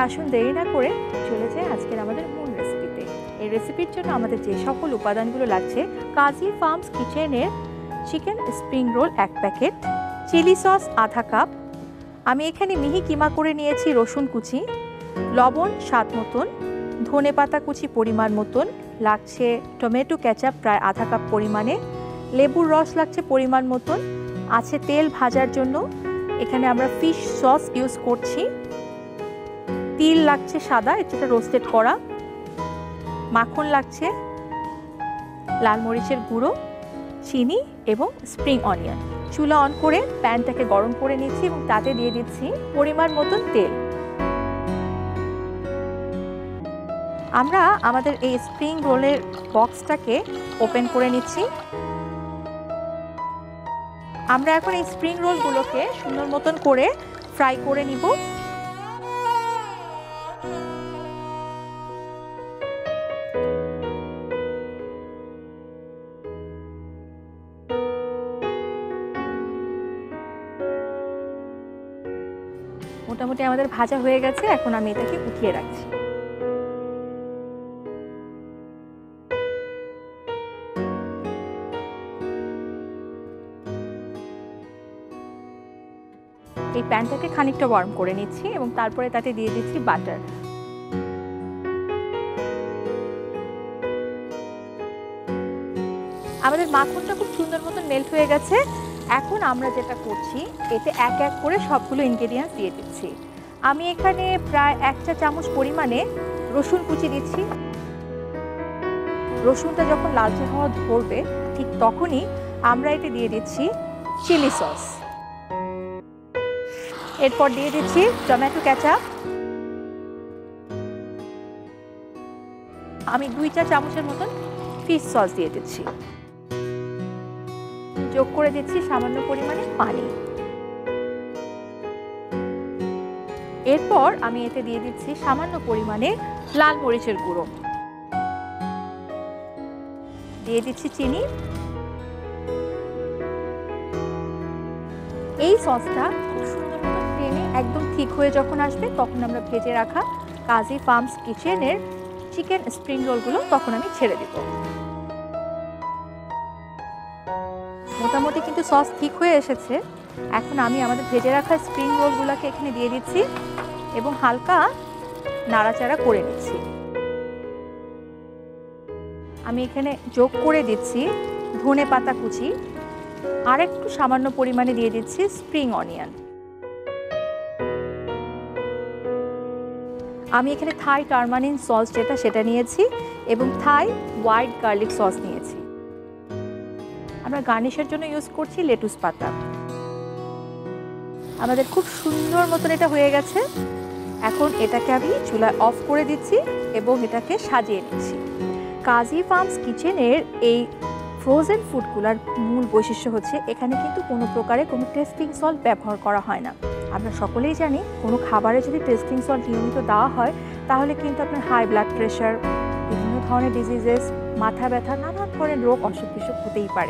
আসুন দেরি না করে চলে যাই আজকের আমাদের মূল রেসিপিতে। এই রেসিপির জন্য আমাদের যে সকল উপাদানগুলো লাগছে: কাজী ফার্মস কিচেনের chicken spring roll 1 packet, chilli sauce আধা কাপ, আমি এখানে মিহি কিমা করে নিয়েছি রসুন কুচি, লবণ স্বাদ মতন, ধনেপাতা কুচি পরিমাণ মতন, লাগছে টমেটো কেচাপ প্রায় আধা কাপ পরিমাণে, লেবুর রস লাগছে পরিমাণ মতন, আছে তেল ভাজার জন্য, এখানে আমরা ফিশ সস ইউজ করছি, তিল লাগছে সাদা, এটা রোস্টেড করা, মাখন লাগছে, লাল মরিচের গুঁড়ো, চিনি এবং স্প্রিং অনিয়ন। চুলা অন করে প্যানটাকে গরম করে নিচ্ছি এবং তাতে দিয়ে দিচ্ছি পরিমাণ মতন তেল। আমরা আমাদের এই স্প্রিং রোলের বক্সটাকে ওপেন করে নিচ্ছি। আমরা এখন এই স্প্রিং রোলগুলোকে সুন্দর মতন করে ফ্রাই করে নিব। মোটামুটি আমাদের ভাজা হয়ে গেছে, এখন আমি এটাকে উঠিয়ে রাখছি। এই প্যানটাকে খানিকটা ওয়ার্ম করে নিচ্ছি এবং তারপরে তাতে দিয়ে দিচ্ছি বাটার। আমাদের মাখনটা খুব সুন্দর মতন মেল্ট হয়ে গেছে। এখন আমরা যেটা করছি, এতে এক এক করে সবগুলো ইনগ্রেডিয়েন্টস দিয়ে দিচ্ছি। আমি এখানে প্রায় 1 চা চামচ পরিমাণে রসুন কুচি দিচ্ছি। রসুনটা যখন লালচে হওয়া ধরবে ঠিক তখনই আমরা এতে দিয়ে দিচ্ছি চিলি সস। এরপর দিয়ে দিচ্ছি টমেটো কেচাপ। আমি 2 চা চামচের মতন ফিশ সস দিয়ে দিচ্ছি। যোগ করে দিচ্ছি সামান্য পরিমাণে পানি। এরপর আমি এতে দিয়ে দিচ্ছি সামান্য পরিমাণে লাল মরিচের গুঁড়ো, দিয়ে দিচ্ছি চিনি। এই সসটা খুব সুন্দর মতো টেনে একদম ঠিক হয়ে যখন আসবে তখন আমরা ভেজে রাখা কাজী ফার্মস কিচেনের চিকেন স্প্রিং রোলগুলো তখন আমি ছেড়ে দেব। মোটামুটি কিন্তু সস ঠিক হয়ে এসেছে। এখন আমি আমাদের ভেজে রাখা স্প্রিং রোলগুলোকে এখানে দিয়ে দিচ্ছি এবং হালকা নাড়াচাড়া করে নিচ্ছি। আমি এখানে যোগ করে দিচ্ছি ধনেপাতা কুচি, আর একটু সামান্য পরিমাণে দিয়ে দিচ্ছি স্প্রিং অনিয়ন। আমি এখানে থাই টারমারিন সস সেটা নিয়েছি এবং থাই হোয়াইট গার্লিক সস নিয়েছি। আমরা গার্নিশের জন্য ইউজ করছি লেটুস পাতা। আমাদের খুব সুন্দর মতন এটা হয়ে গেছে। এখন এটাকে আমি চুলায় অফ করে দিচ্ছি এবং এটাকে সাজিয়ে নিচ্ছি। কাজী ফার্মস কিচেনের এই ফ্রোজেন ফুডগুলোর মূল বৈশিষ্ট্য হচ্ছে এখানে কিন্তু কোনো প্রকারে কোনো টেস্টিং সল্ট ব্যবহার করা হয় না। আমরা সকলেই জানি কোনো খাবারে যদি টেস্টিং সল্ট নিয়মিত দেওয়া হয় তাহলে কিন্তু আপনার হাই ব্লাড প্রেশার, বিভিন্ন ধরনের ডিজিজেস, মাথা ব্যথা, নানা ধরনের রোগ অসুখ বিসুখ হতেই পারে।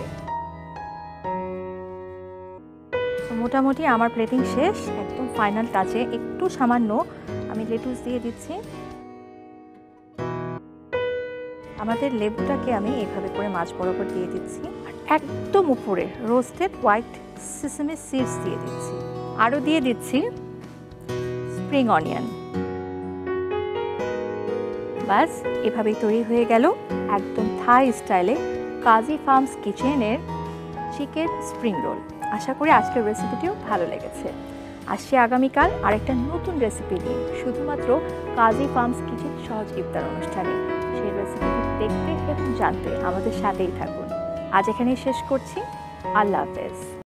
মোটামুটি আমার প্লেটিং শেষ। একদম ফাইনাল টাচে একটু সামান্য আমি লেটুস দিয়ে দিচ্ছি। আমাদের লেবুটাকে আমি এইভাবে করে মাছ বরাবর দিয়ে দিচ্ছি, আর একদম উপরে রোস্টেড হোয়াইট সেসামি সিডস দিয়ে দিচ্ছি। আরও দিয়ে দিচ্ছি স্প্রিং অনিয়ন। বাস এভাবেই তৈরি হয়ে গেল একদম থাই স্টাইলে কাজী ফার্মস কিচেনের চিকেন স্প্রিং রোল। আশা করি আজকের রেসিপিটিও ভালো লেগেছে। আসছি আগামীকাল আরেকটা নতুন রেসিপি নিয়ে, শুধুমাত্র কাজী ফার্মস কিচেন সহজ ইফতার অনুষ্ঠানে। সেই রেসিপিটি দেখতে এবং জানতে আমাদের সাথেই থাকুন। আজ এখানেই শেষ করছি। আল্লাহ হাফেজ।